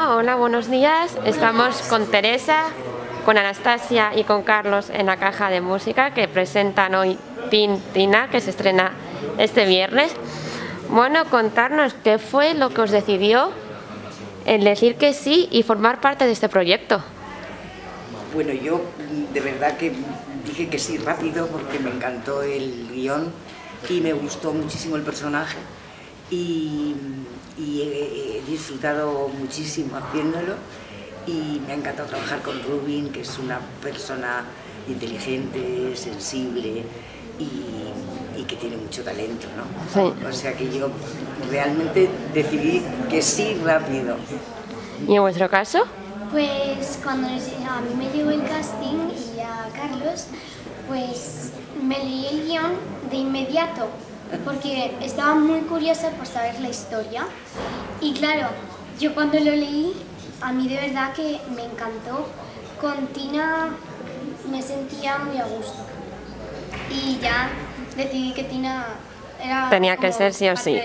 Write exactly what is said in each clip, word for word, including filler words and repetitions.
Bueno, hola, buenos días. Estamos con Teresa, con Anastasia y con Carlos en la caja de música que presentan hoy Tin Tina, que se estrena este viernes. Bueno, contarnos qué fue lo que os decidió el decir que sí y formar parte de este proyecto. Bueno, yo de verdad que dije que sí rápido porque me encantó el guión y me gustó muchísimo el personaje y, y he, he disfrutado muchísimo haciéndolo y me ha encantado trabajar con Rubin, que es una persona inteligente, sensible y, y que tiene mucho talento, ¿no? Sí. O sea que yo realmente decidí que sí rápido. ¿Y en vuestro caso? Pues cuando a mí me llegó el casting y a Carlos, pues me leí el guión de inmediato porque estaba muy curiosa por saber la historia y claro, yo cuando lo leí, a mí de verdad que me encantó. Con Tina me sentía muy a gusto y ya decidí que Tina era... Tenía que ser sí o sí.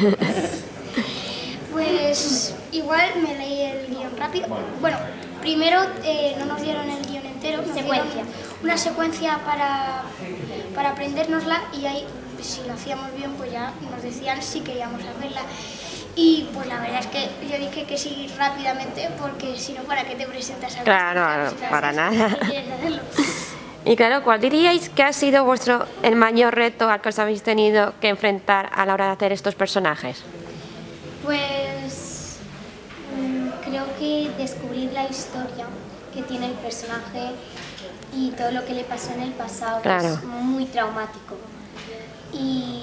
Pues igual me leí el guión rápido. Bueno, primero eh, no nos dieron el guión entero, nos secuencia. Una secuencia para, para aprendérnosla y ahí, si lo hacíamos bien, pues ya nos decían si queríamos hacerla. Y pues la verdad es que yo dije que sí rápidamente porque si no, ¿para qué te presentas al Claro, si para nada. Si quieres hacerlo. Y claro, ¿cuál diríais que ha sido vuestro el mayor reto al que os habéis tenido que enfrentar a la hora de hacer estos personajes? Pues creo que descubrir la historia que tiene el personaje y todo lo que le pasó en el pasado, claro, que es muy traumático. Y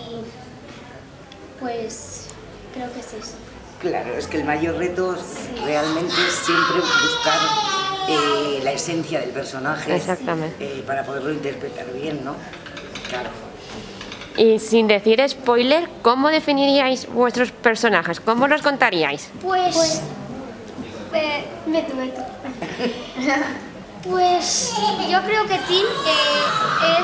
pues creo que es eso. Claro, es que el mayor reto sí. realmente es siempre buscar eh, la esencia del personaje. Exactamente. Eh, para poderlo interpretar bien, ¿no? Claro. Y sin decir spoiler, ¿cómo definiríais vuestros personajes? ¿Cómo los contaríais? Pues... pues eh, meto, meto. Pues yo creo que Tin eh,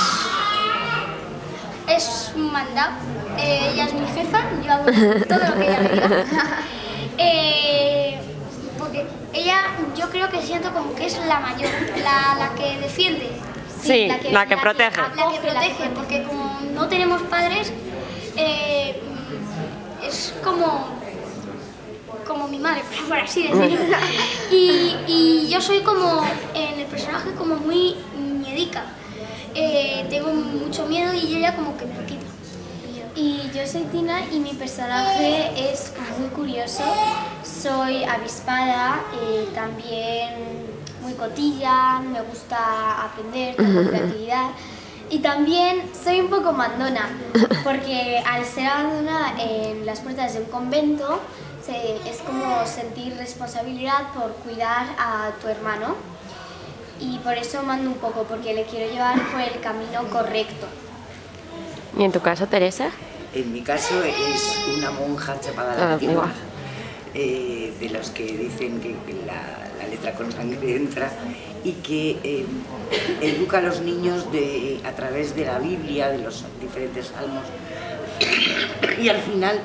es... es mandado. Eh, ella es mi jefa, yo hago todo lo que ella me diga. eh, porque ella, yo creo que siento como que es la mayor, la, la que defiende. Sí, sí, la que, la que la protege. Que, la que protege, porque como no tenemos padres, eh, es como, como mi madre, por así decirlo. Y, y yo soy como, en el personaje, como muy miedica. Eh, tengo mucho miedo y ella como que me lo quita. Y yo soy Tina y mi personaje es muy curioso. Soy avispada, eh, también muy cotilla, me gusta aprender, tengo creatividad y también soy un poco mandona porque al ser abandonada en las puertas de un convento se, es como sentir responsabilidad por cuidar a tu hermano y por eso mando un poco porque le quiero llevar por el camino correcto. ¿Y en tu caso, Teresa? En mi caso es una monja chapada a la antigua, eh, de los que dicen que la, la letra con sangre entra y que eh, educa a los niños de, a través de la Biblia, de los diferentes salmos y al final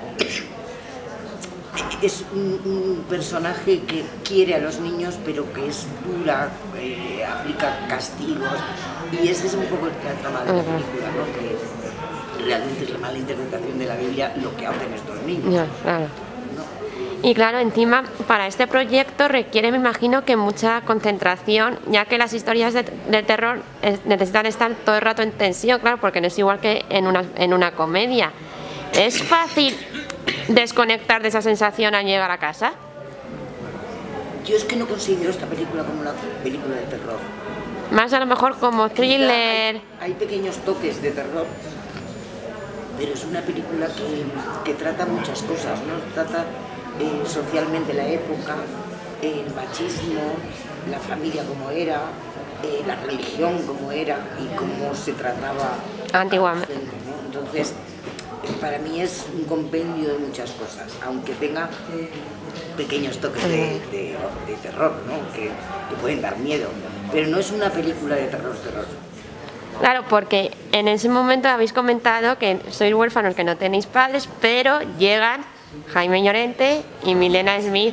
es un, un personaje que quiere a los niños pero que es dura, eh, aplica castigos y ese es un poco el trama de la película, ¿no? Que, realmente es la mala interpretación de la Biblia lo que hacen estos niños. Ya, claro. ¿No? Y claro, encima para este proyecto requiere, me imagino, que mucha concentración, ya que las historias de, de terror necesitan estar todo el rato en tensión, claro, porque no es igual que en una, en una comedia. ¿Es fácil desconectar de esa sensación al llegar a casa? Yo es que no considero esta película como una película de terror. Más a lo mejor como thriller. Hay, hay pequeños toques de terror, pero es una película que, que trata muchas cosas, ¿no? Trata eh, socialmente la época, el machismo, la familia como era, eh, la religión como era y cómo se trataba antiguamente, ¿no? Entonces, para mí es un compendio de muchas cosas, aunque tenga pequeños toques de, de, de terror, ¿no? que, que pueden dar miedo, pero no es una película de terror, terror. Claro, porque en ese momento habéis comentado que sois huérfanos, que no tenéis padres, pero llegan Jaime Llorente y Milena Smith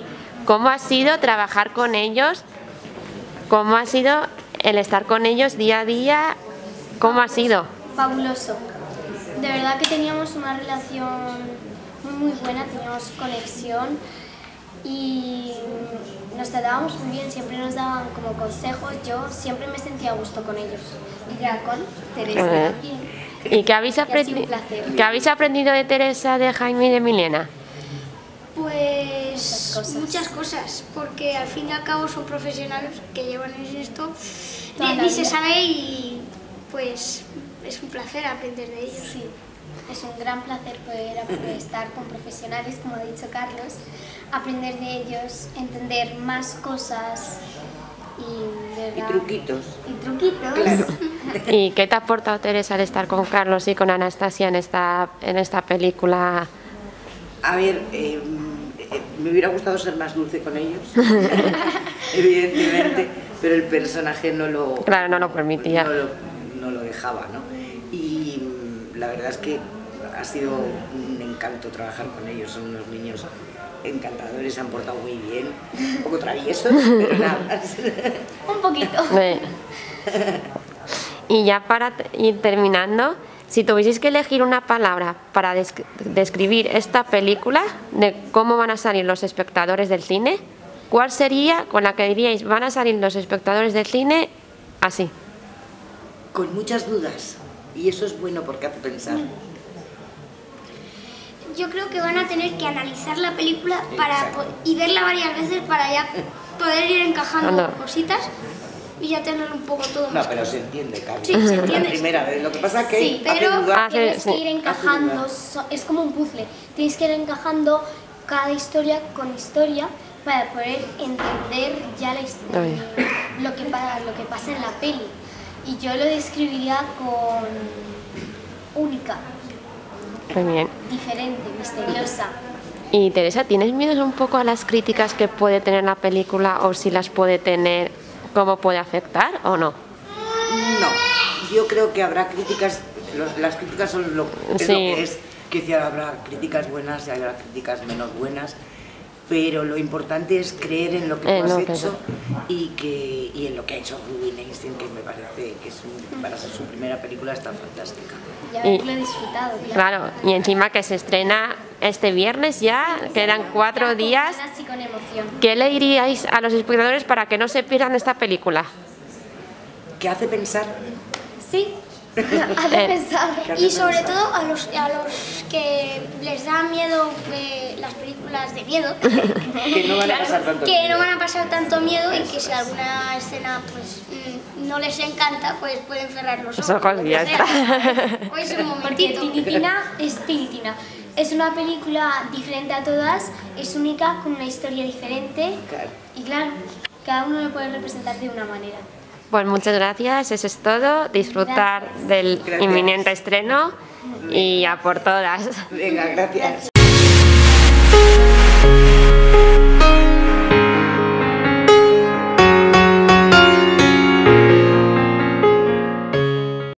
cómo ha sido trabajar con ellos, cómo ha sido el estar con ellos día a día, cómo ha sido. Fabuloso. De verdad que teníamos una relación muy muy buena, teníamos conexión y nos tratábamos muy bien, siempre nos daban como consejos, yo siempre me sentía a gusto con ellos. Y ya con Teresa Eh. también. ¿Y qué habéis, Y ha sido aprendi- un placer. qué habéis aprendido de Teresa, de Jaime y de Milena? Pues Muchas cosas. muchas cosas, porque al fin y al cabo son profesionales que llevan en esto Toda y la ni se vida. sabe y pues es un placer aprender de ellos. Sí, es un gran placer poder ap- estar con profesionales, como ha dicho Carlos, aprender de ellos, entender más cosas y, de Y verdad- truquitos. Y truquitos. Claro. ¿Y qué te ha aportado Teresa al estar con Carlos y con Anastasia en esta, en esta película? A ver, eh, eh, me hubiera gustado ser más dulce con ellos, evidentemente, pero el personaje no lo, Claro, no lo permitía. No lo, no lo dejaba, ¿no? Y mm, la verdad es que ha sido un encanto trabajar con ellos, son unos niños encantadores, se han portado muy bien, un poco traviesos, pero nada más. Un poquito. Eh. Y ya para t- ir terminando, si tuvieseis que elegir una palabra para desc- describir esta película, de cómo van a salir los espectadores del cine, ¿cuál sería con la que diríais van a salir los espectadores del cine así? Con muchas dudas, y eso es bueno porque hace pensar. Yo creo que van a tener que analizar la película para Exacto. po- y verla varias veces para ya poder ir encajando Anda. cositas y ya tener un poco todo No, más. pero se entiende, Carlos. Sí, se entiende. La primera vez, lo que pasa es que Sí, hace pero dudar. Hace- tienes que sí. ir encajando, so- es como un puzzle, tienes que ir encajando cada historia con historia para poder entender ya la his- Ay. lo, que pa- lo que pasa en la peli. Y yo lo describiría con única, Muy bien. diferente, misteriosa. Y Teresa, ¿tienes miedo un poco a las críticas que puede tener la película o si las puede tener, cómo puede afectar o no? No, yo creo que habrá críticas, los- las críticas son lo, es Sí. lo que es, que si habrá críticas buenas y habrá críticas menos buenas, pero lo importante es creer en lo que En tú has lo que- hecho y, que, y en lo que ha hecho Ruby Einstein, que me parece que es un- para ser su primera película está fantástica. Y Y- haberlo disfrutado, claro. Claro, y encima que se estrena este viernes ya, quedan cuatro Ya con días. ganas y con emoción. ¿Qué le diríais a los espectadores para que no se pierdan esta película? Que hace pensar, Sí, hace Eh. pensar. que hace Y sobre pensar. todo a los, a los que les da miedo eh, las películas de miedo, que no van a pasar tanto que miedo. no van a pasar tanto miedo y que si alguna escena pues mm, no les encanta, pues pueden cerrar los Los ojos. ojos lo y que ya sea. está. O es un Porque momentito. Tinitina es Tinitina. Es una película diferente a todas, es única, con una historia diferente. Claro. Y claro, cada uno lo puede representar de una manera. Pues muchas gracias, eso es todo. Disfrutar del Gracias. inminente estreno y a por todas. Venga, gracias.